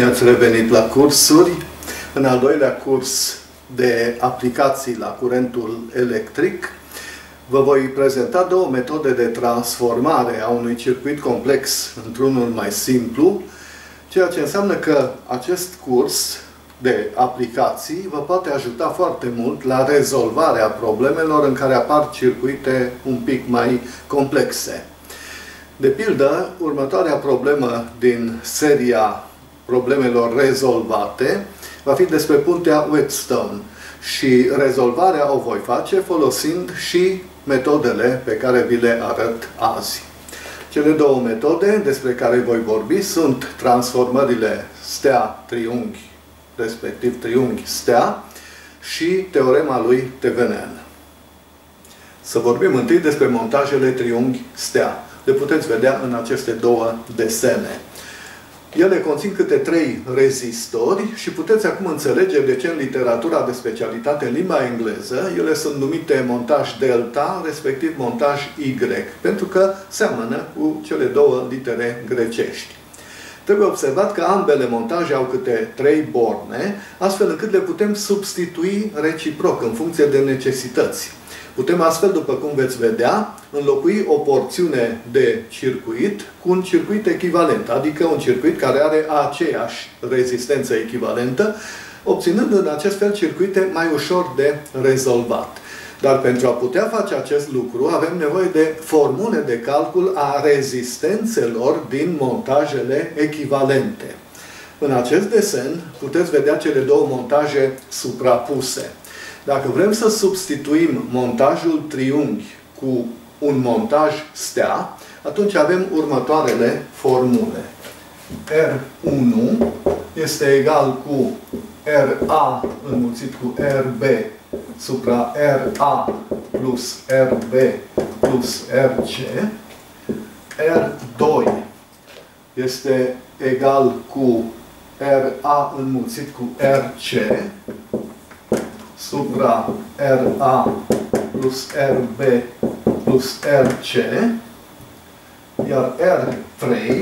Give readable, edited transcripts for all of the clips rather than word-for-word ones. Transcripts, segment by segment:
Bine ați revenit la cursuri. În al doilea curs de aplicații la curentul electric vă voi prezenta două metode de transformare a unui circuit complex într-unul mai simplu, ceea ce înseamnă că acest curs de aplicații vă poate ajuta foarte mult la rezolvarea problemelor în care apar circuite un pic mai complexe. De pildă, următoarea problemă din seria problemelor rezolvate va fi despre puntea Whetstone și rezolvarea o voi face folosind și metodele pe care vi le arăt azi. Cele două metode despre care voi vorbi sunt transformările stea-triunghi, respectiv triunghi-stea, și teorema lui Thevenin. Să vorbim întâi despre montajele triunghi-stea. Le puteți vedea în aceste două desene. Ele conțin câte 3 rezistori și puteți acum înțelege de ce în literatura de specialitate în limba engleză ele sunt numite montaj delta, respectiv montaj Y, pentru că seamănă cu cele două litere grecești. Trebuie observat că ambele montaje au câte 3 borne, astfel încât le putem substitui reciproc în funcție de necesități. Putem astfel, după cum veți vedea, înlocui o porțiune de circuit cu un circuit echivalent, adică un circuit care are aceeași rezistență echivalentă, obținând în acest fel circuite mai ușor de rezolvat. Dar pentru a putea face acest lucru, avem nevoie de formule de calcul a rezistențelor din montajele echivalente. În acest desen puteți vedea cele două montaje suprapuse. Dacă vrem să substituim montajul triunghi cu un montaj stea, atunci avem următoarele formule. R1 este egal cu RA înmulțit cu RB supra RA plus RB plus RC. R2 este egal cu RA înmulțit cu RC supra RA plus RB plus RC, iar R3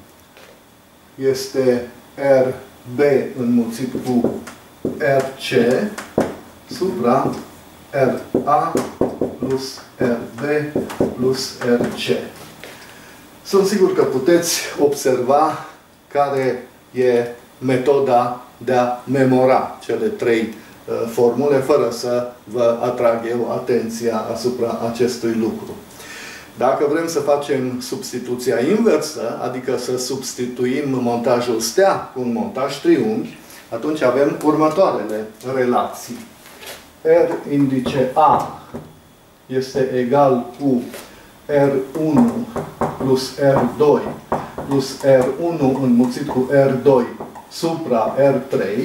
este RB înmulțit cu RC supra RA plus RB plus RC. Sunt sigur că puteți observa care e metoda de a memora cele 3 formule, fără să vă atrag eu atenția asupra acestui lucru. Dacă vrem să facem substituția inversă, adică să substituim montajul stea cu un montaj triunghi, atunci avem următoarele relații. R indice A este egal cu R1 plus R2 plus R1 înmulțit cu R2 supra R3.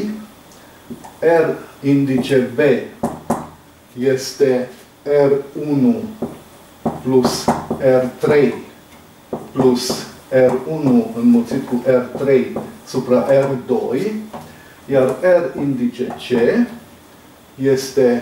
R indice B este R1 plus R3 plus R1 înmulțit cu R3 supra R2, iar R indice C este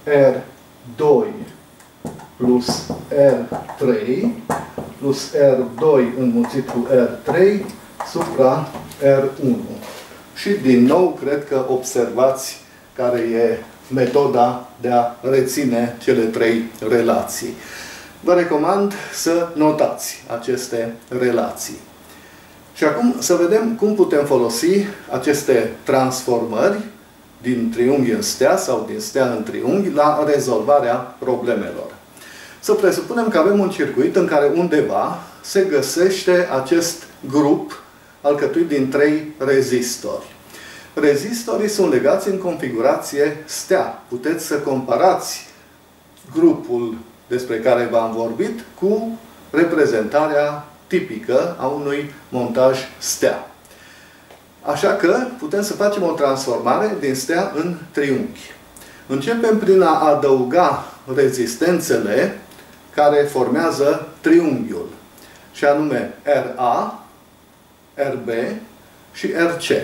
R2 plus R3 plus R2 înmulțit cu R3 supra R1. Și din nou, cred că observați care e metoda de a reține cele 3 relații. Vă recomand să notați aceste relații. Și acum să vedem cum putem folosi aceste transformări din triunghi în stea sau din stea în triunghi la rezolvarea problemelor. Să presupunem că avem un circuit în care undeva se găsește acest grup alcătuit din 3 rezistori. Rezistorii sunt legați în configurație stea. Puteți să comparați grupul despre care v-am vorbit cu reprezentarea tipică a unui montaj stea. Așa că putem să facem o transformare din stea în triunghi. Începem prin a adăuga rezistențele care formează triunghiul, și anume RA, RB și RC.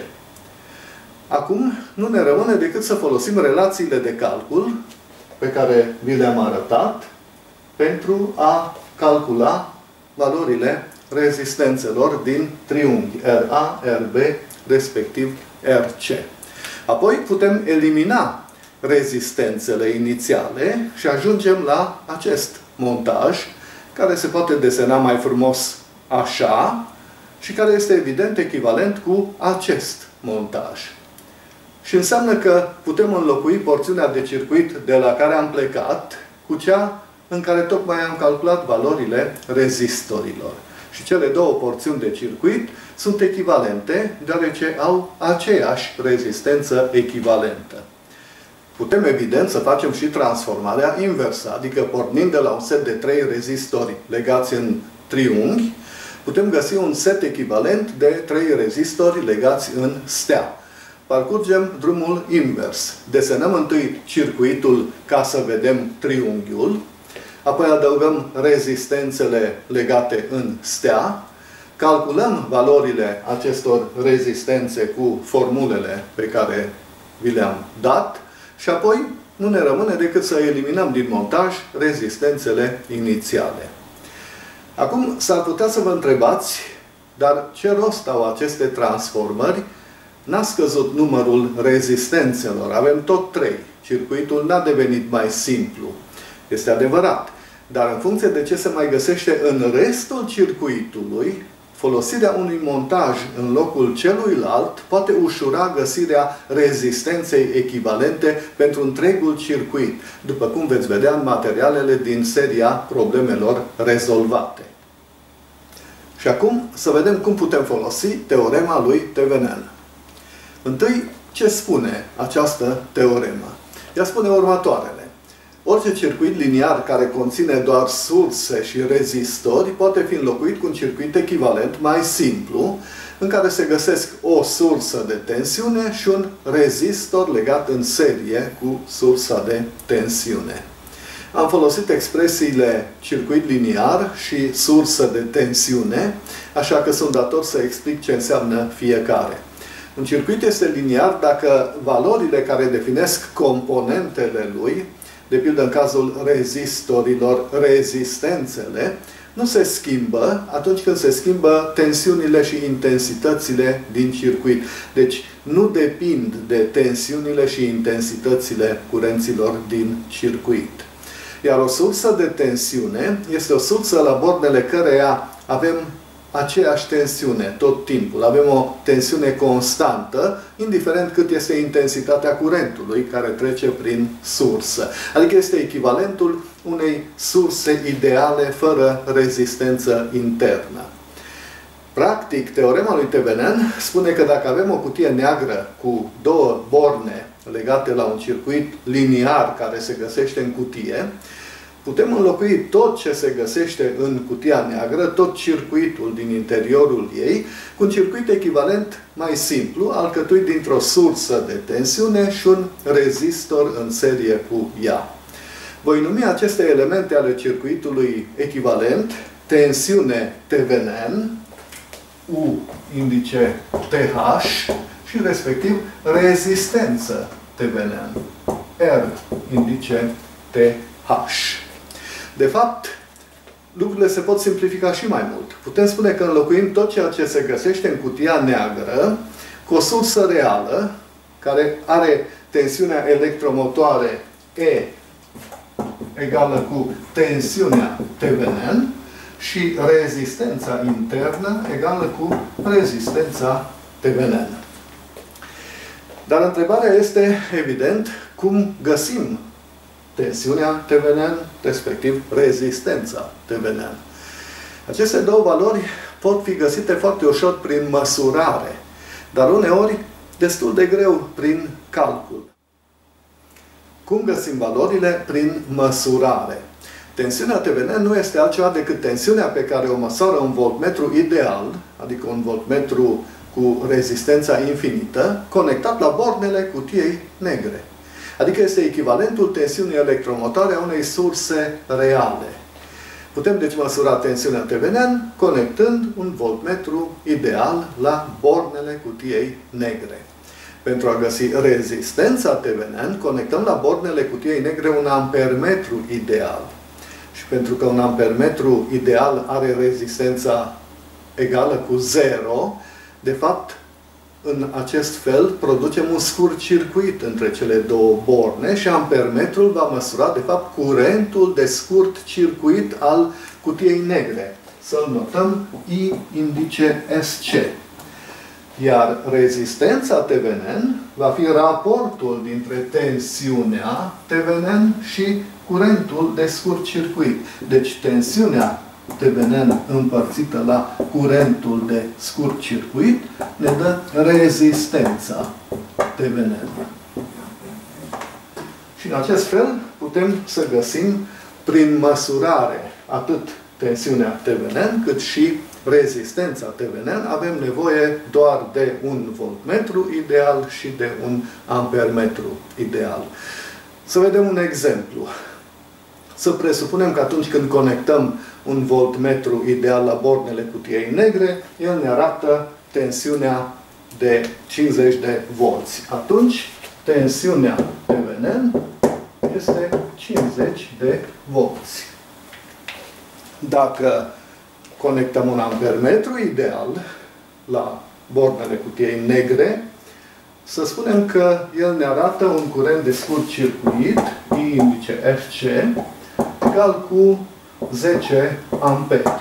Acum nu ne rămâne decât să folosim relațiile de calcul pe care vi le-am arătat pentru a calcula valorile rezistențelor din triunghi RA, RB, respectiv RC. Apoi putem elimina rezistențele inițiale și ajungem la acest montaj, care se poate desena mai frumos așa și care este evident echivalent cu acest montaj. Și înseamnă că putem înlocui porțiunea de circuit de la care am plecat cu cea în care tocmai am calculat valorile rezistorilor. Și cele două porțiuni de circuit sunt echivalente, deoarece au aceeași rezistență echivalentă. Putem, evident, să facem și transformarea inversă, adică pornind de la un set de 3 rezistori legați în triunghi, putem găsi un set echivalent de 3 rezistori legați în stea. Parcurgem drumul invers. Desenăm întâi circuitul ca să vedem triunghiul, apoi adăugăm rezistențele legate în stea, calculăm valorile acestor rezistențe cu formulele pe care vi le-am dat și apoi nu ne rămâne decât să eliminăm din montaj rezistențele inițiale. Acum s-ar putea să vă întrebați, dar ce rost au aceste transformări? N-a scăzut numărul rezistențelor, avem tot 3. Circuitul n-a devenit mai simplu. Este adevărat. Dar în funcție de ce se mai găsește în restul circuitului, folosirea unui montaj în locul celuilalt poate ușura găsirea rezistenței echivalente pentru întregul circuit, după cum veți vedea în materialele din seria problemelor rezolvate. Și acum să vedem cum putem folosi teorema lui Thevenin. Întâi, ce spune această teoremă? Ea spune următoarele. Orice circuit liniar care conține doar surse și rezistori poate fi înlocuit cu un circuit echivalent mai simplu, în care se găsesc o sursă de tensiune și un rezistor legat în serie cu sursa de tensiune. Am folosit expresiile circuit liniar și sursă de tensiune, așa că sunt dator să explic ce înseamnă fiecare. Un circuit este liniar dacă valorile care definesc componentele lui, de pildă în cazul rezistorilor, rezistențele, nu se schimbă atunci când se schimbă tensiunile și intensitățile din circuit. Deci nu depind de tensiunile și intensitățile curenților din circuit. Iar o sursă de tensiune este o sursă la bornele căreia avem aceeași tensiune tot timpul. Avem o tensiune constantă, indiferent cât este intensitatea curentului care trece prin sursă. Adică este echivalentul unei surse ideale fără rezistență internă. Practic, teorema lui Thevenin spune că dacă avem o cutie neagră cu două borne legate la un circuit liniar care se găsește în cutie, putem înlocui tot ce se găsește în cutia neagră, tot circuitul din interiorul ei, cu un circuit echivalent mai simplu, alcătuit dintr-o sursă de tensiune și un rezistor în serie cu ea. Voi numi aceste elemente ale circuitului echivalent tensiune Thevenin, U indice TH și respectiv rezistență Thevenin, R indice TH. De fapt, lucrurile se pot simplifica și mai mult. Putem spune că înlocuim tot ceea ce se găsește în cutia neagră cu o sursă reală care are tensiunea electromotoare E egală cu tensiunea Thevenin și rezistența internă egală cu rezistența Thevenin. Dar întrebarea este, evident, cum găsim tensiunea Thevenin, respectiv rezistența Thevenin. Aceste două valori pot fi găsite foarte ușor prin măsurare, dar uneori destul de greu prin calcul. Cum găsim valorile? Prin măsurare. Tensiunea Thevenin nu este altceva decât tensiunea pe care o măsoară un voltmetru ideal, adică un voltmetru cu rezistența infinită, conectat la bornele cutiei negre. Adică este echivalentul tensiunii electromotoare a unei surse reale. Putem deci măsura tensiunea Thevenin conectând un voltmetru ideal la bornele cutiei negre. Pentru a găsi rezistența Thevenin, conectăm la bornele cutiei negre un ampermetru ideal. Și pentru că un ampermetru ideal are rezistența egală cu 0, de fapt, în acest fel producem un scurt circuit între cele două borne și ampermetrul va măsura, de fapt, curentul de scurt circuit al cutiei negre. Să-l notăm I indice SC. Iar rezistența TVN va fi raportul dintre tensiunea TVN și curentul de scurt circuit. Deci tensiunea TVN împărțită la curentul de scurt circuit ne dă rezistența TVN. Și în acest fel putem să găsim prin măsurare atât tensiunea TVN cât și rezistența TVN. Avem nevoie doar de un voltmetru ideal și de un ampermetru ideal. Să vedem un exemplu. Să presupunem că atunci când conectăm un voltmetru ideal la bornele cutiei negre, el ne arată tensiunea de 50 de volți. Atunci, tensiunea TVN este 50 de volți. Dacă conectăm un ampermetru ideal la bornele cutiei negre, să spunem că el ne arată un curent de scurt circuit, I indice FC, egal cu 10 amperi.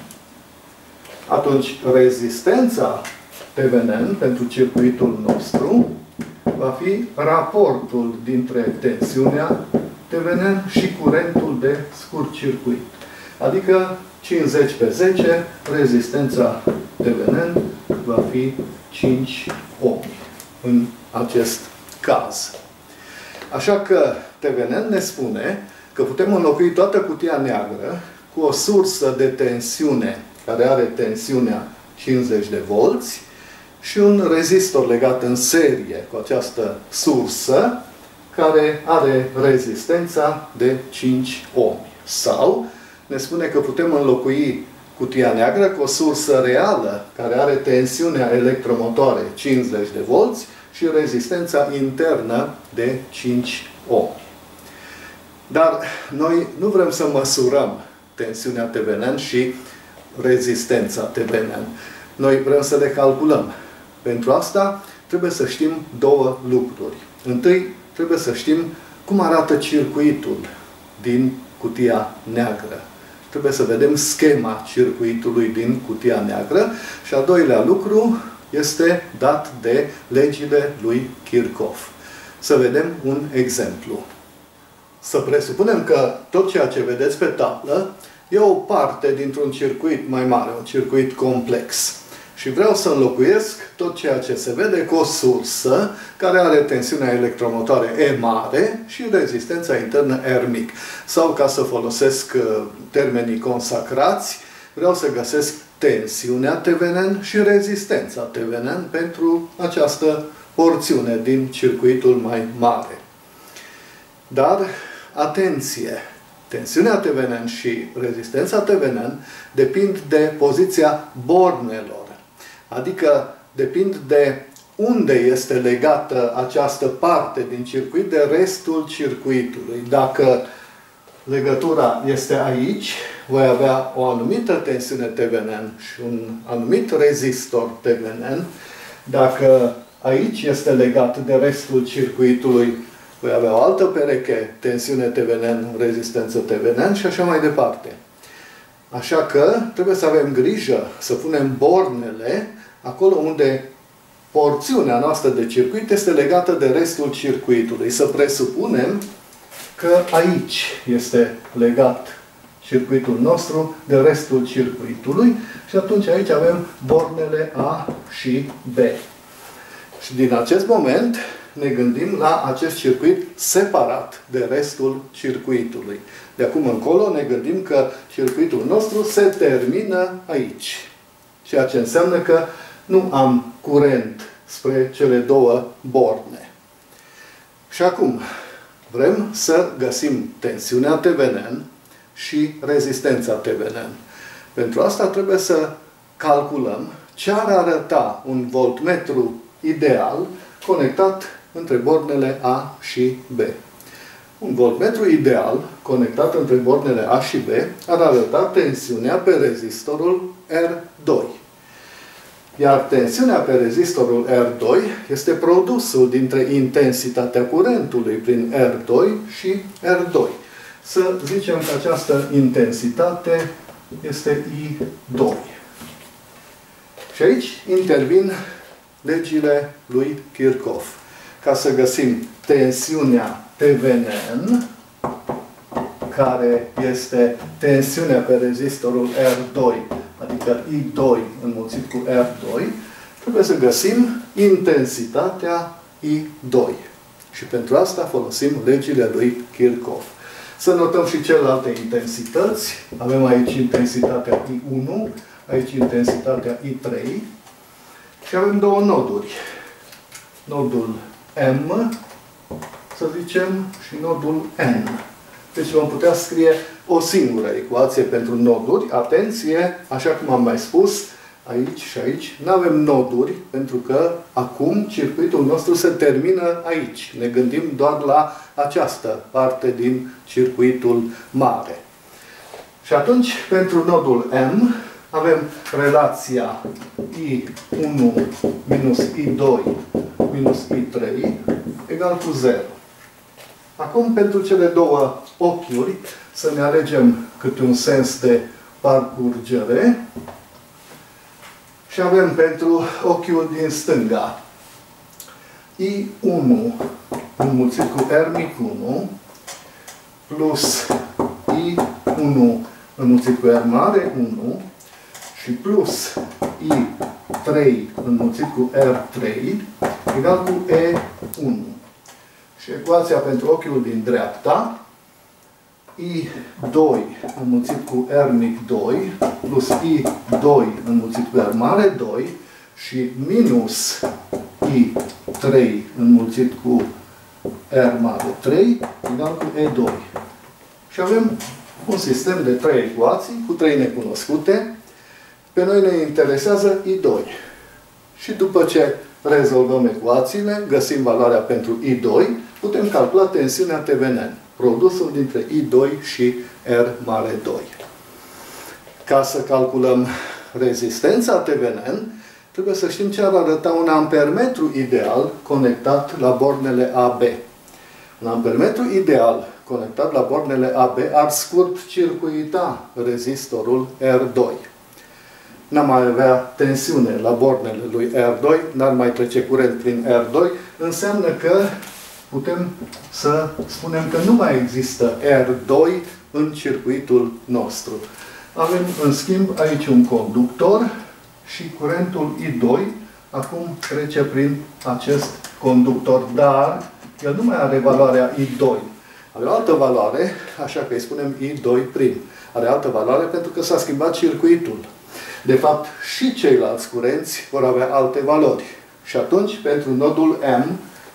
Atunci, rezistența TVN pentru circuitul nostru va fi raportul dintre tensiunea TVN și curentul de scurt circuit. Adică 50 pe 10, rezistența TVN va fi 5 ohmi în acest caz. Așa că TVN ne spune că putem înlocui toată cutia neagră cu o sursă de tensiune care are tensiunea 50 de volți și un rezistor legat în serie cu această sursă care are rezistența de 5 ohmi. Sau ne spune că putem înlocui cutia neagră cu o sursă reală care are tensiunea electromotoare 50 de volți și rezistența internă de 5 ohmi. Dar noi nu vrem să măsurăm tensiunea TVN și rezistența TVN. Noi vrem să le calculăm. Pentru asta trebuie să știm două lucruri. Întâi, trebuie să știm cum arată circuitul din cutia neagră. Trebuie să vedem schema circuitului din cutia neagră. Și al doilea lucru este dat de legile lui Kirchhoff. Să vedem un exemplu. Să presupunem că tot ceea ce vedeți pe tablă e o parte dintr-un circuit mai mare, un circuit complex. Și vreau să înlocuiesc tot ceea ce se vede cu o sursă care are tensiunea electromotoare E mare și rezistența internă R mic. Sau, ca să folosesc termenii consacrați, vreau să găsesc tensiunea TVN și rezistența TVN pentru această porțiune din circuitul mai mare. Dar, atenție! Tensiunea TVN și rezistența TVN depind de poziția bornelor. Adică depind de unde este legată această parte din circuit de restul circuitului. Dacă legătura este aici, voi avea o anumită tensiune TVN și un anumit rezistor TVN. Dacă aici este legat de restul circuitului, voi avea o altă pereche, tensiune TVN, rezistență TVN și așa mai departe. Așa că trebuie să avem grijă să punem bornele acolo unde porțiunea noastră de circuit este legată de restul circuitului. Să presupunem că aici este legat circuitul nostru de restul circuitului și atunci aici avem bornele A și B. Și din acest moment ne gândim la acest circuit separat de restul circuitului. De acum încolo ne gândim că circuitul nostru se termină aici. Ceea ce înseamnă că nu am curent spre cele două borne. Și acum vrem să găsim tensiunea TVN și rezistența TVN. Pentru asta trebuie să calculăm ce ar arăta un voltmetru ideal conectat între bornele A și B. Un voltmetru ideal conectat între bornele A și B ar arăta tensiunea pe rezistorul R2. Iar tensiunea pe rezistorul R2 este produsul dintre intensitatea curentului prin R2 și R2. Să zicem că această intensitate este I2. Și aici intervin legile lui Kirchhoff. Ca să găsim tensiunea TVN, care este tensiunea pe rezistorul R2, adică I2 înmulțit cu R2, trebuie să găsim intensitatea I2. Și pentru asta folosim legile lui Kirchhoff. Să notăm și celelalte intensități. Avem aici intensitatea I1, aici intensitatea I3 și avem două noduri. Nodul M, să zicem, și nodul N. Deci vom putea scrie o singură ecuație pentru noduri. Atenție, așa cum am mai spus, aici și aici nu avem noduri, pentru că acum circuitul nostru se termină aici. Ne gândim doar la această parte din circuitul mare. Și atunci, pentru nodul M, avem relația I1 minus I2 minus I3 egal cu 0. Acum, pentru cele două ochiuri, să ne alegem câte un sens de parcurgere. Și avem pentru ochiul din stânga I1 înmulțit cu R mic 1 plus I1 înmulțit cu R mare 1 și plus I3 înmulțit cu R3 egal cu E1. Și ecuația pentru ochiul din dreapta, I2 înmulțit cu R mic 2 plus I2 înmulțit cu R mare 2 și minus I3 înmulțit cu R mare 3 egal cu E2. Și avem un sistem de 3 ecuații cu 3 necunoscute. Pe noi ne interesează I2. Și după ce rezolvăm ecuațiile, găsim valoarea pentru I2, putem calcula tensiunea TVN, produsul dintre I2 și R mare 2. Ca să calculăm rezistența TVN, trebuie să știm ce ar arăta un ampermetru ideal conectat la bornele AB. Un ampermetru ideal conectat la bornele AB ar scurt-circuita rezistorul R2. N-am mai avea tensiune la bornele lui R2, n-ar mai trece curent prin R2, înseamnă că putem să spunem că nu mai există R2 în circuitul nostru. Avem, în schimb, aici un conductor și curentul I2 acum trece prin acest conductor, dar el nu mai are valoarea I2. Are o altă valoare, așa că îi spunem I2'. Are altă valoare pentru că s-a schimbat circuitul. De fapt, și ceilalți curenți vor avea alte valori. Și atunci, pentru nodul M,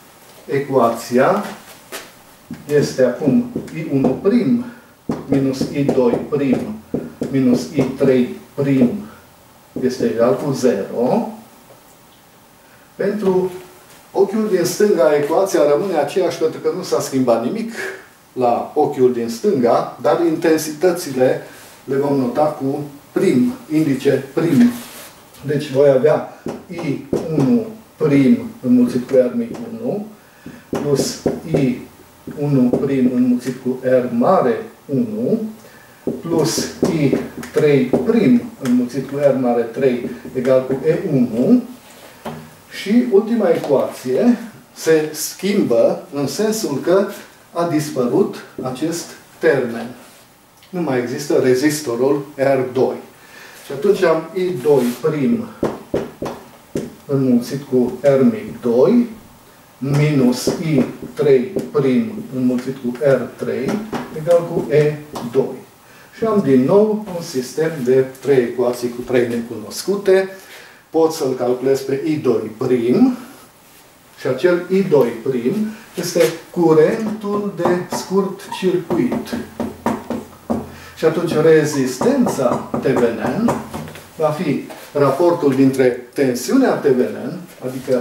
ecuația este acum I1' minus I2' minus I3' este egal cu 0. Pentru ochiul din stânga, ecuația rămâne aceeași pentru că nu s-a schimbat nimic la ochiul din stânga, dar intensitățile le vom nota cu prim, indice prim. Deci voi avea I1' înmulțit cu R mic 1 plus I1' înmulțit cu R mare 1 plus I3' înmulțit cu R mare 3 egal cu E1 și ultima ecuație se schimbă în sensul că a dispărut acest termen. Nu mai există rezistorul R2. Și atunci am I2' înmulțit cu R mic 2 minus I3' înmulțit cu R3 egal cu E2. Și am din nou un sistem de 3 ecuații cu 3 necunoscute. Pot să-l calculez pe I2' și acel I2' este curentul de scurt circuit. Și atunci rezistența TVN va fi raportul dintre tensiunea TVN, adică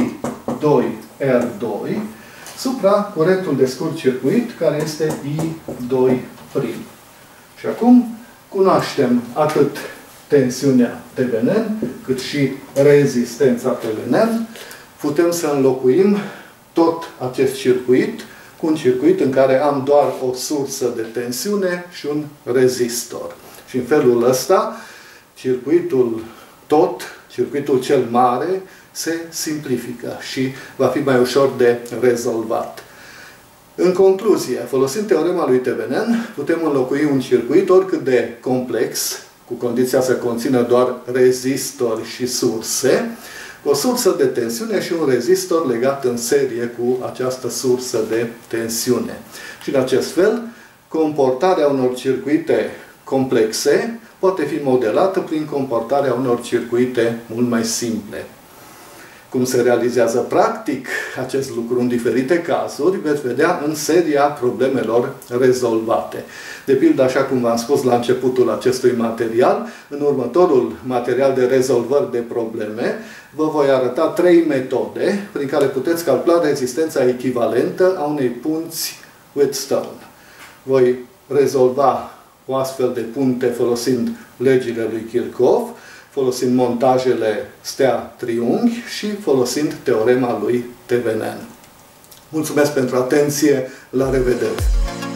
I2R2, supra curentul de scurt circuit, care este I2'. Și acum cunoaștem atât tensiunea Thevenin, cât și rezistența Thevenin, putem să înlocuim tot acest circuit cu un circuit în care am doar o sursă de tensiune și un rezistor. Și în felul ăsta, circuitul cel mare, se simplifică și va fi mai ușor de rezolvat. În concluzie, folosind teorema lui Thevenin, putem înlocui un circuit oricât de complex, cu condiția să conțină doar rezistori și surse, o sursă de tensiune și un rezistor legat în serie cu această sursă de tensiune. Și în acest fel, comportarea unor circuite complexe poate fi modelată prin comportarea unor circuite mult mai simple. Cum se realizează practic acest lucru în diferite cazuri, veți vedea în seria problemelor rezolvate. De pildă, așa cum v-am spus la începutul acestui material, în următorul material de rezolvări de probleme, vă voi arăta 3 metode prin care puteți calcula rezistența echivalentă a unei punți Wheatstone. Voi rezolva o astfel de punte folosind legile lui Kirchhoff, folosind montajele stea-triunghi și folosind teorema lui Thevenin. Mulțumesc pentru atenție, la revedere!